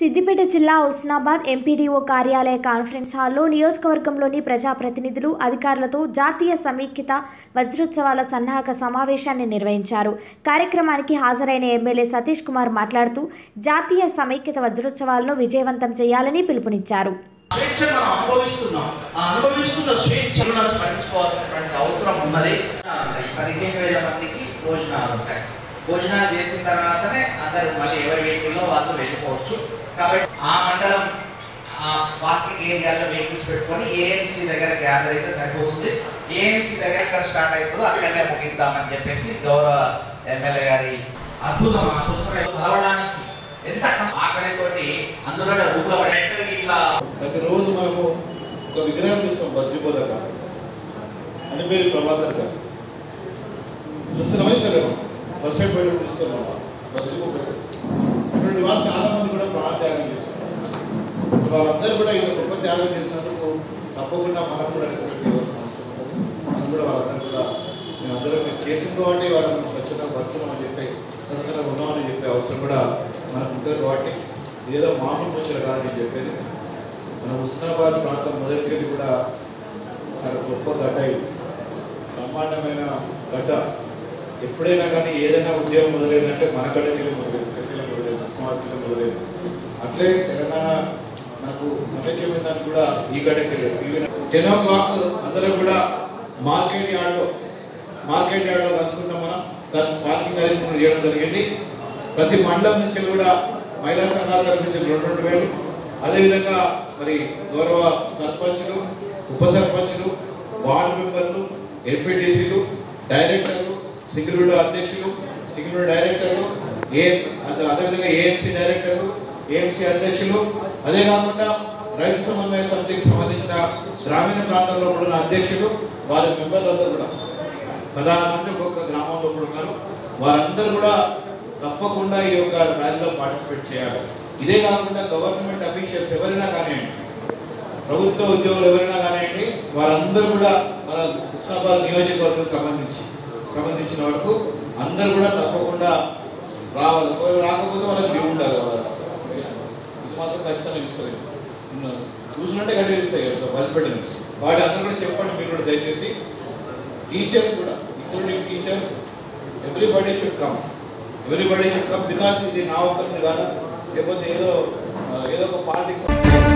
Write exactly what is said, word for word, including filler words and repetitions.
సిద్దిపేట జిల్లా హుస్నాబాద్ ఎంపీడీఓ కార్యాలయ కాన్ఫరెన్స్ హాల్లో నియోజకవర్గంలోని ప్రజాప్రతినిధులు అధికారులతో జాతీయ సమైక్యత వజ్రోత్సవాల సన్నాహక సమావేశాన్ని నిర్వహించారు. కార్యక్రమానికి హాజరైన ఎమ్మెల్యే సతీష్ కుమార్ మాట్లాడుతూ జాతీయ సమైక్యత వజ్రోత్సవాలను విజయవంతం చేయాలని పిలుపునిచ్చారు. భోజనాలు చేసిన తర్వాతనే అందరూ మళ్ళీ ఎవరి వెహికల్లో వాళ్ళు వెళ్ళిపోవచ్చు. కాబట్టి ఆ మండలం వాకింగ్ ఏరియాలో వెహికల్స్ పెట్టుకొని ఏఎంసీ దగ్గర గ్యాదర్ అయితే సరిపోతుంది. ఏఎంసీ దగ్గర ఎక్కడ స్టార్ట్ అవుతుందో అక్కడనే ముగిద్దామని చెప్పేసి గౌరవ ఎమ్మెల్యే గారి అద్భుతం ఆ పుస్తకం చదవడానికి ఎంత ఆకలితోటి అందులో రూపులో ఇట్లా ప్రతిరోజు మనము ఒక విగ్రహం చూస్తాం. బస్రిపోదక అని పేరు ప్రభాకర్ గారు చూస్తున్నామే సరే ఫస్ట్ టైం పోయి చూస్తున్నాం. అటువంటి వాళ్ళు చాలా మంది కూడా ప్రాణత్యాగం చేస్తున్నారు. వాళ్ళందరూ కూడా ఇంత గొప్ప త్యాగం చేసినందుకు తప్పకుండా మనం కూడా రెస్పెక్ట్ ఇవ్వాల్సిన అవసరం. మనం కూడా వాళ్ళందరూ కూడా మేము అందరూ మేము చేసిందో అంటే వాళ్ళని స్వచ్ఛంగా బతున్నాం అని చెప్పి స్వచ్ఛంగా ఉన్నామని చెప్పే అవసరం కూడా మనకు ఉంటుంది. కాబట్టి ఏదో మామూలు ముచ్చట కాదని చెప్పేది. మన హుస్నాబాద్ ప్రాంతం మొదటికెళ్ళి కూడా చాలా గొప్ప గడ్డ, బ్రహ్మాండమైన గడ్డ. ఎప్పుడైనా కానీ ఏదైనా ఉద్యోగం మొదలైందంటే మన గడ్డకెళ్ళి మొదలైంది, గడ్డలో మొదలైంది, ఉస్మాబాద్లో మొదలైంది. అట్లే తెలంగాణ మనకు సమైక్యమైందని కూడా ఈ గడ్డకెళ్ళి టెన్ ఓ క్లాక్ అందరూ కూడా మార్కెట్ యార్డ్లో మార్కెట్ యార్డ్లో కలుసుకుంటాం. మనం దాన్ని పార్కింగ్ అరేంజ్మెంట్ చేయడం జరిగింది. ప్రతి మండలం నుంచి కూడా మహిళా సంఘాల తరఫు నుంచి రెండు రెండు వేలు అదేవిధంగా మరి గౌరవ సర్పంచులు, ఉప సర్పంచులు, వార్డు మెంబర్లు, ఎంపీటీసీలు, డైరెక్టర్లు, సింగిల్ విండో అధ్యక్షులు, సింగిల్ విండో డైరెక్టర్లు, ఏ అదేవిధంగా ఏఎంసీ డైరెక్టర్లు, ఏఎంసీ అధ్యక్షులు, అదే కాకుండా రైతు సమన్వయ సమితికి సంబంధించిన గ్రామీణ ప్రాంతాల్లో కూడా ఉన్న అధ్యక్షులు, వారి మెంబర్లందరూ కూడా పదహారు మంది ఒక్కొక్క గ్రామంలో కూడా ఉన్నారు. వారందరూ కూడా తప్పకుండా ఈ యొక్క ర్యాలీలో పార్టిసిపేట్ చేయాలి. ఇదే కాకుండా గవర్నమెంట్ అఫీషియల్స్ ఎవరైనా కానివ్వండి, ప్రభుత్వ ఉద్యోగులు ఎవరైనా కానివ్వండి, వారందరూ కూడా మన హుస్నాబాద్ నియోజకవర్గం సంబంధించి సంబంధించిన వరకు అందరూ కూడా తప్పకుండా రావాలి. రాకపోతే వాళ్ళకి లీవ్ ఉండాలి. ఇది మాత్రం ఖచ్చితంగా ఇస్తుంది. చూసినట్టే గట్టి ఇస్తాయి బలిపెట్టింది. వాటి అందరూ కూడా చెప్పండి. మీరు కూడా దయచేసి టీచర్స్ కూడా, including teachers, everybody should come everybody should come because ఇది నా ఒక్కరిది కాదు, లేకపోతే ఏదో ఏదో ఒక పార్టీకి